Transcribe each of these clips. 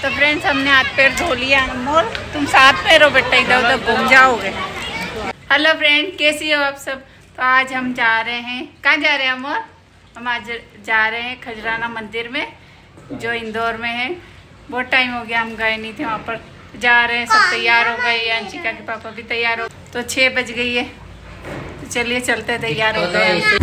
तो फ्रेंड्स हमने हाथ पैर धो लिया। अनमोल तुम साथ में रहो बेटा, इधर उधर घूम जाओगे। हेलो फ्रेंड, कैसी हो आप सब। तो आज हम जा रहे हैं, कहाँ जा रहे हैं अमोल? हम आज जा रहे हैं खजराना मंदिर में जो इंदौर में है। बहुत टाइम हो गया हम गए नहीं थे वहाँ पर। जा रहे हैं, सब तैयार हो गए, अंशिका के पापा भी तैयार हो। तो 6 बज गई है, तो चलिए चलते, तैयार हो गए।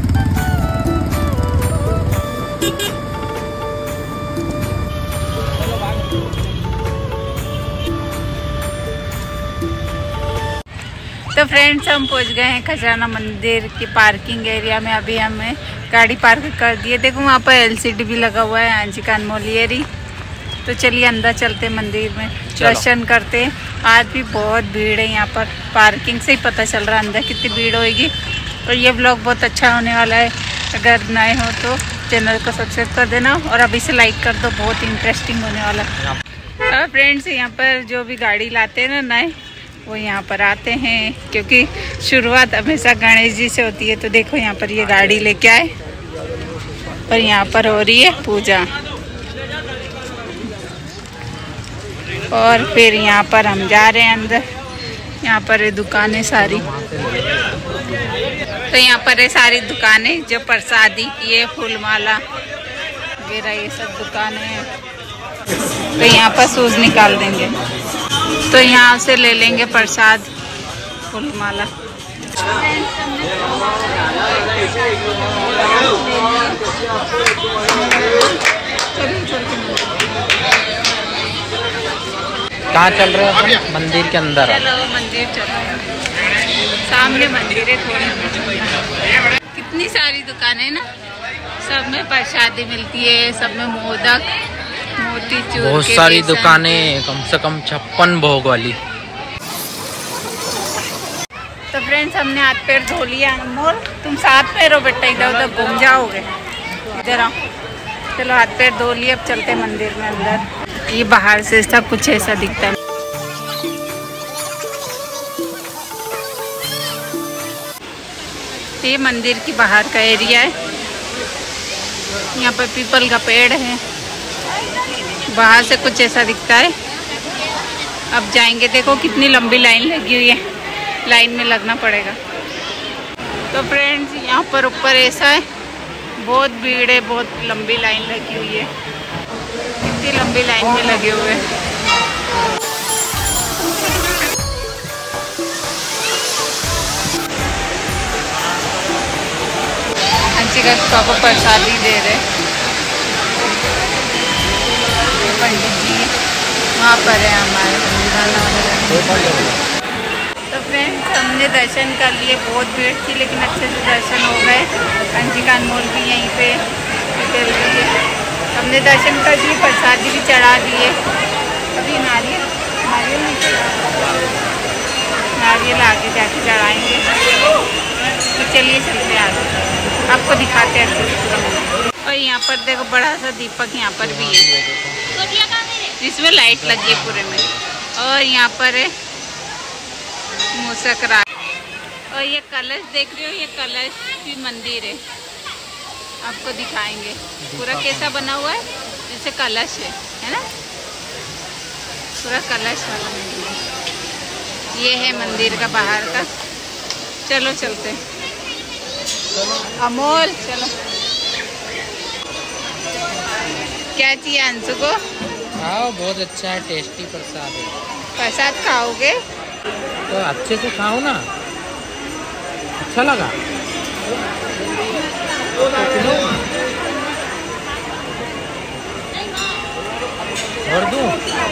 तो फ्रेंड्स हम पहुंच गए हैं खजराना मंदिर की पार्किंग एरिया में। अभी हमें गाड़ी पार्क कर दी है। देखो वहाँ पर LCD भी लगा हुआ है, अंशिका अनमोलियरी। तो चलिए अंदर चलते मंदिर में, दर्शन करते। आज भी बहुत भीड़ है यहाँ पर, पार्किंग से ही पता चल रहा है अंदर कितनी भीड़ होगी। और ये ब्लॉग बहुत अच्छा होने वाला है। अगर नए हो तो चैनल को सब्सक्राइब कर देना और अभी से लाइक कर दो, बहुत इंटरेस्टिंग होने वाला है। और फ्रेंड्स यहाँ पर जो भी गाड़ी लाते हैं ना नए, वो यहाँ पर आते हैं, क्योंकि शुरुआत हमेशा गणेश जी से होती है। तो देखो यहाँ पर ये गाड़ी लेके आए और यहाँ पर हो रही है पूजा। और फिर यहाँ पर हम जा रहे हैं अंदर। यहाँ पर है दुकानें सारी। तो यहाँ पर है सारी दुकानें जो प्रसादी की है, फूल माला वगैरह ये सब दुकानें हैं। तो यहाँ पर शूज निकाल देंगे, तो यहाँ से ले लेंगे प्रसाद, फूल माला। कहाँ चल रहे हो? मंदिर के अंदर। चलो मंदिर चलो, सामने मंदिर है थोड़ी। कितनी सारी दुकानें ना, सब में प्रसादी मिलती है, सब में मोदक, मोतीचूर, बहुत सारी दुकानें, कम से कम 56 भोग वाली। तो फ्रेंड्स हमने हाथ पैर धो लिया। अनमोल तुम साथ में रहो बेटा, इधर उधर घूम जाओगे। इधर आओ, चलो हाथ पैर धो लिए, अब चलते मंदिर में अंदर। ये बाहर से सब कुछ ऐसा दिखता है। ये मंदिर की बाहर का एरिया है। यहाँ पर पीपल का पेड़ है, बाहर से कुछ ऐसा दिखता है। अब जाएंगे, देखो कितनी लंबी लाइन लगी हुई है, लाइन में लगना पड़ेगा। तो फ्रेंड्स यहाँ पर ऊपर ऐसा है, बहुत भीड़ है, बहुत लंबी लाइन लगी हुई है। कितनी लंबी लाइन में लगे हुए हैं। अंशिका के पापा प्रसादी दे रहे, पंडित जी वहाँ पर है हमारे। तो फ्रेंड्स हमने दर्शन कर लिए, बहुत भीड़ थी लेकिन अच्छे से दर्शन हो गए। अंशिका अनमोल भी यहीं पे खेल रही है। हमने दर्शन कर दिए, प्रसादी भी चढ़ा दिए। अभी नारियल आगे जाके चढ़ाएंगे। तो चलिए चलते आगे, आपको दिखाते हैं। और यहाँ पर देखो बड़ा सा दीपक यहाँ पर भी है, जिसमें लाइट लगी है पूरे में। और यहाँ पर है मूसक। और ये कलश देख रहे हो, ये कलश भी मंदिर है, आपको दिखाएंगे पूरा कैसा बना हुआ है। जैसे कलश है ना, पूरा कलश वाला मंदिर। ये है मंदिर का बाहर का। चलो चलते अमोल, चलो। क्या चाहिए अंशु को? खाओ, बहुत अच्छा है, टेस्टी प्रसाद है। प्रसाद खाओगे तो अच्छे से खाओ ना, अच्छा लगा। और दूं?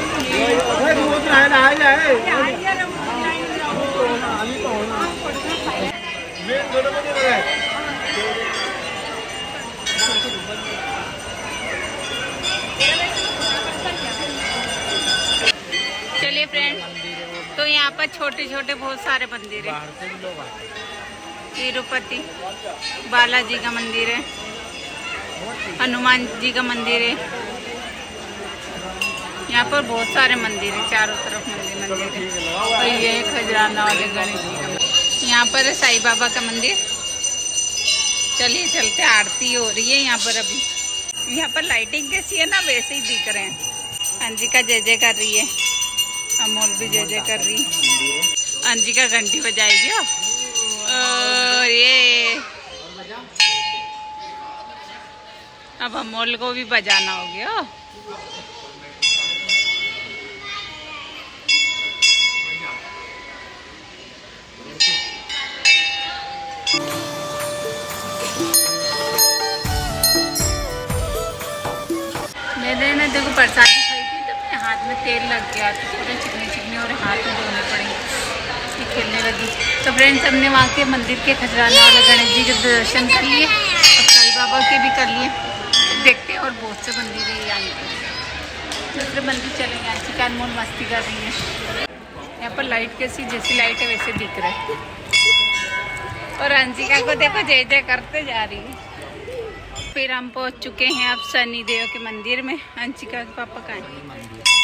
चलिए फ्रेंड, तो यहाँ पर छोटे छोटे बहुत सारे मंदिर है। तिरुपति बालाजी का मंदिर है, हनुमान जी का मंदिर है। यहाँ पर बहुत सारे मंदिर है, चारों तरफ मंदिर है। और ये खजराना वाले गणेश जी का मंदिर। यहाँ पर है साईं बाबा का मंदिर। चलिए चलते, आरती हो रही है यहाँ पर। अभी यहाँ पर लाइटिंग कैसी है ना, वैसे ही दिख रहे हैं। अंजिका जय जय कर रही है, अमोल भी जय जय कर रही है। अंजिका घंटी बजाएगी। ये अब अमोल को भी बजाना हो गया। मैंने ना देखो प्रसादी खाई थी तो मेरे हाथ में तेल लग गया तो पूरे चिकने चिकने और हाथ में धोने पड़े, खेलने लगी। तो फ्रेंड्स हमने वहाँ के मंदिर के खजराना वाले गणेश जी के दर्शन कर लिए और साईं बाबा के भी कर लिए। देखते हैं और बहुत से मंदिर है यहाँ पर, दूसरे मंदिर चलेंगे। आज का अनमोल मस्ती कर रही है। यहाँ पर लाइट कैसी जैसी लाइट है वैसे दिख रहा है। और अंशिका को देखो जय जय करते जा रही है। फिर हम पहुंच चुके हैं अब शनि देव के मंदिर में। अंशिका के पापा कहाँ हैं?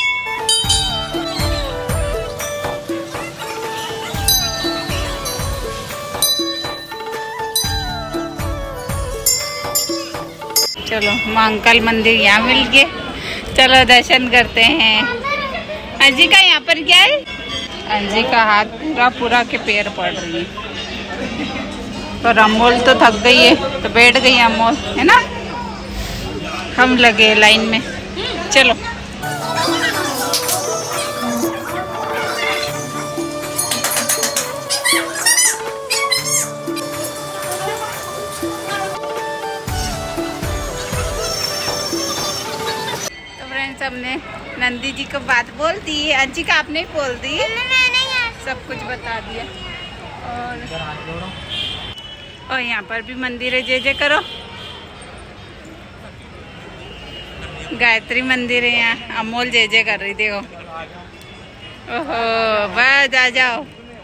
चलो महाकाल मंदिर यहाँ मिल गए, चलो दर्शन करते हैं। अंशिका यहाँ पर क्या है? अंशिका हाथ पूरा पूरा के पैर पड़ रही है। पर अमोल तो थक गई है तो बैठ गई अमोल, है ना। हम लगे लाइन में, चलो। तो फ्रेंड्स हमने नंदी जी को बात बोल दी, अंशिका आपने ही बोल दी, सब कुछ बता दिया। और यहाँ पर भी मंदिर है, जय जय करो। गायत्री मंदिर है यहाँ। अमोल जय जय कर रही, देखो। ओहो बस आ जाओ।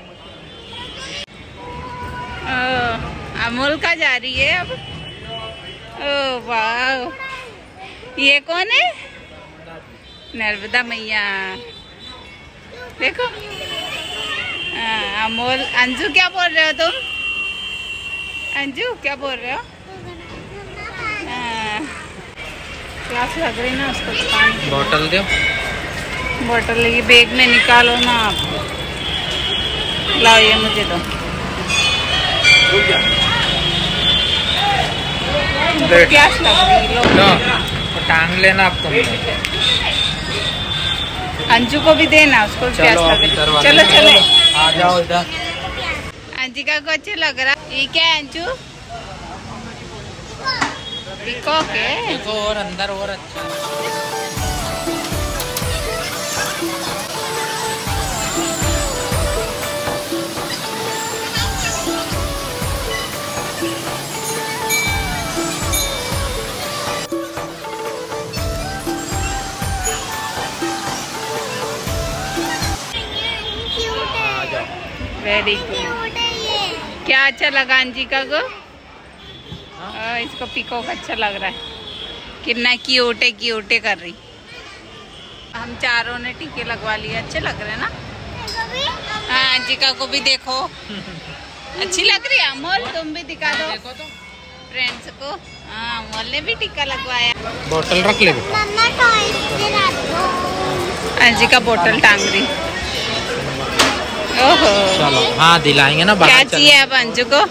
अमोल का जा रही है अब। ओ वाह, ये कौन है? नर्मदा मैया, देखो। अमोल, अंजू क्या बोल रहे हो तुम? अंजू क्या बोल रहे हो? प्यास लग रही ना उसको, पानी बोतल दो। बोतल ये बैग में निकालो ना आप। लाओ ये मुझे दो। प्यास लग रही, लो टांग लेना आप तुम। अंजू को भी देना, उसको भी प्यास लग रही। चलो चलो आ जाओ इधर। अंशिका को अच्छा लग रहा। ये क्या है अंजू? पीकॉक है। देखो और अंदर और अच्छा। Very good. क्या अच्छा लगा अंशिका को? इसको पीकॉक अच्छा लग रहा है। कितना क्यूटे क्यूटे कर रही। हम चारों ने टीके लगवा लिए, अच्छे लग रहे हैं ना। हाँ अंशिका को भी देखो, अच्छी लग रही है। अमोल तुम भी दिखा दो फ्रेंड्स को। हाँ अमोल ने भी टीका लगवाया। बोतल रख ले। अंशिका बोतल टांग रही। ओहो चलो हाँ दिलाएंगे ना। क्या चाहिए अब अंजू को?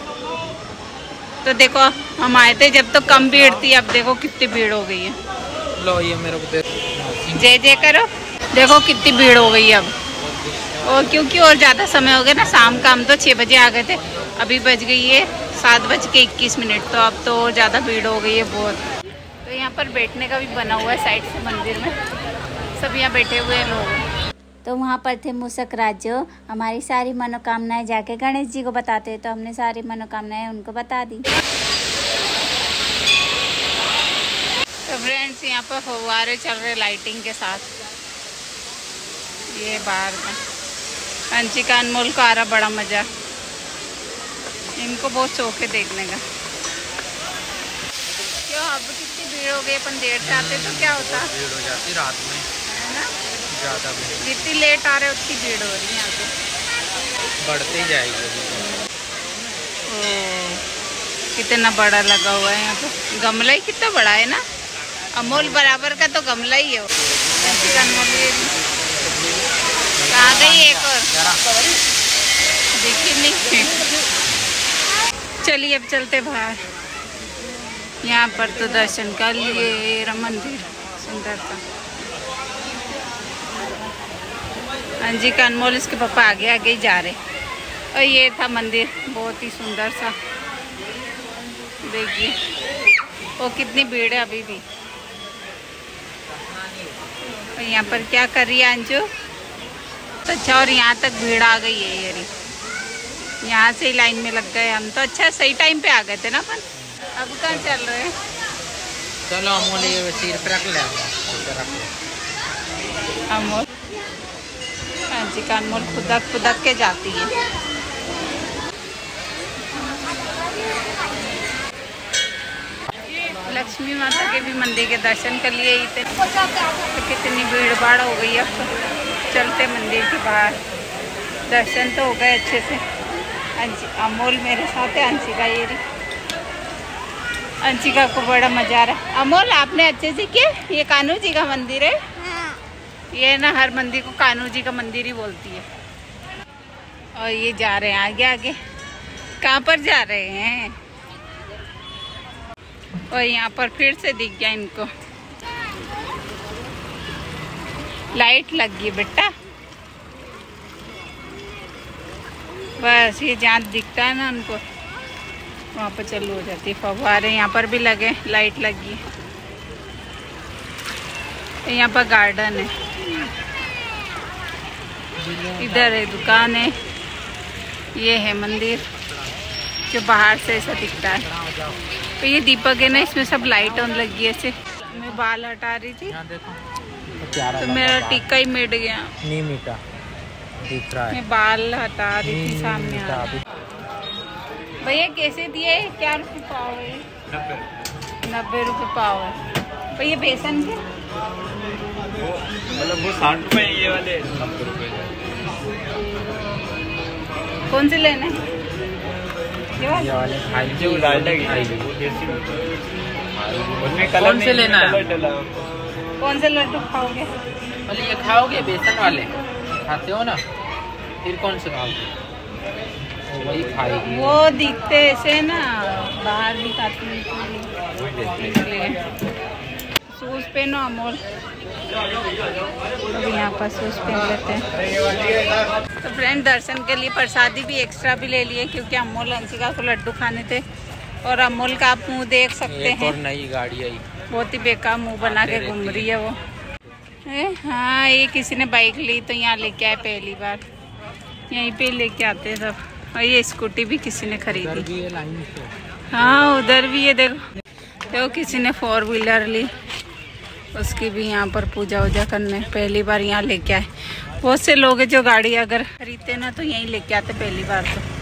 तो देखो हम आए थे जब तो कम भीड़ थी, अब देखो कितनी भीड़ हो गई है। लो ये मेरे को दे। जय जय करो। देखो कितनी भीड़ हो गई है अब। और क्योंकि और ज़्यादा समय हो गया ना, शाम का हम तो 6 बजे आ गए थे, अभी बज गई है 7:21, तो अब तो और ज़्यादा भीड़ हो गई है बहुत। तो यहाँ पर बैठने का भी बना हुआ है साइड से मंदिर में, सब यहाँ बैठे हुए हैं लोग। तो वहाँ पर थे मूसक राज, जो हमारी सारी मनोकामनाएं जाके गणेश जी को बताते हैं, तो हमने सारी मनोकामनाएं उनको बता दी। तो फ्रेंड्स यहाँ पर फव्वारे चल रहे लाइटिंग के साथ। ये बाहर का अंशिका अनमोल को आ रहा बड़ा मज़ा, इनको बहुत शौक है देखने का। क्यों अब कितनी भीड़ हो गई, अपन देर से आते तो क्या होता, भीड़ हो जाती रात में, है ना। ज़्यादा जितनी लेट आ रहे उतनी भीड़ हो रही है यहाँ पे, बढ़ती जाएगी। कितना बड़ा लगा हुआ है यहाँ पे, गमला ही कितना बड़ा है ना। अमोल बराबर का तो गमला ही है वो। कहाँ गई एक और देखी नहीं। चलिए अब चलते बाहर। यहाँ पर तो दर्शन कर लिए, राम मंदिर सुंदर था। हाँ जी का अनमोल इसके पापा आगे आगे ही जा रहे। और ये था मंदिर, बहुत ही सुंदर सा। देखिए वो कितनी भीड़ है अभी भी। और यहाँ पर क्या कर रही है अंजू? अच्छा, और यहाँ तक भीड़ आ गई है। ये यहाँ से ही लाइन में लग गए हम तो। अच्छा सही टाइम पे आ गए थे ना अपन। अब कहाँ चल रहे हैं? चलो अमोल ये सिर पे रख ले। अमोल हाँ जी का अनमोल खुदक खुदक के जाती है। लक्ष्मी माता के भी मंदिर के दर्शन कर लिए ही थे। तो कितनी भीड़ भाड़ हो गई। अब तो चलते मंदिर के बाहर। दर्शन तो हो गए अच्छे से। अमोल मेरे साथ है, अंशिका ये रही। अंशिका को बड़ा मजा आ रहा है। अमोल आपने अच्छे से किया। ये कान्हू जी का मंदिर है। ये ना हर मंदिर को कान्हू जी का मंदिर ही बोलती है। और ये जा रहे हैं आगे आगे। कहाँ पर जा रहे हैं? और यहाँ पर फिर से दिख गया इनको। लाइट लग गई बेटा। बस ये जहाँ दिखता है ना उनको, वहाँ पर चालू हो जाती है फव्वारे। यहाँ पर भी लगे, लाइट लगी। यहाँ पर गार्डन है। इधर है दुकान है। ये है मंदिर जो बाहर से ऐसा दिखता है। तो ये दीपक है ना, इसमें सब लाइट ऑन लगी है ऐसे। मैं बाल हटा रही थी तो मेरा टीका ही मिट गया। नहीं मीठा दिख रहा है। मैं बाल हटा रही थी सामने। भैया कैसे दिए? क्या रुपये पाव है? 90 रुपये पाव है। भैया बेसन के मतलब वो 60 रुपए, ये वाले 90 रुपए। कौन से लेना है? ये वाले खाई जो डालडा की वो देसी उसमें कलर कौन से लेना है? कौन से लड्डू खाओगे? पहले ये खाओगे बेसन वाले खाते हो ना, फिर कौन से खाओगे? वही खाएगी। वो दिखते ऐसे ना, बाहर भी खाती हैं इसलिए। शूज पहनो अमोल। अभी यहाँ पर शूज पहन लेते हैं। तो फ्रेंड दर्शन के लिए प्रसादी भी एक्स्ट्रा भी ले लिए, क्योंकि अमोल अंशिका को लड्डू खाने थे। और अमोल का आप मुंह देख सकते हैं। और नई गाड़ी आई, बहुत ही बेकार मुंह बना के घूम रही है वो। हाँ ये किसी ने बाइक ली तो यहाँ लेके आए पहली बार। यहीं पे लेके आते हैं सब। और ये स्कूटी भी किसी ने खरीदी। हाँ उधर भी है, देखो किसी ने 4 व्हीलर ली। उसकी भी यहाँ पर पूजा वूजा करने पहली बार यहाँ लेके आए। बहुत से लोग हैं जो गाड़ी अगर खरीदते ना तो यहीं लेके आते पहली बार तो।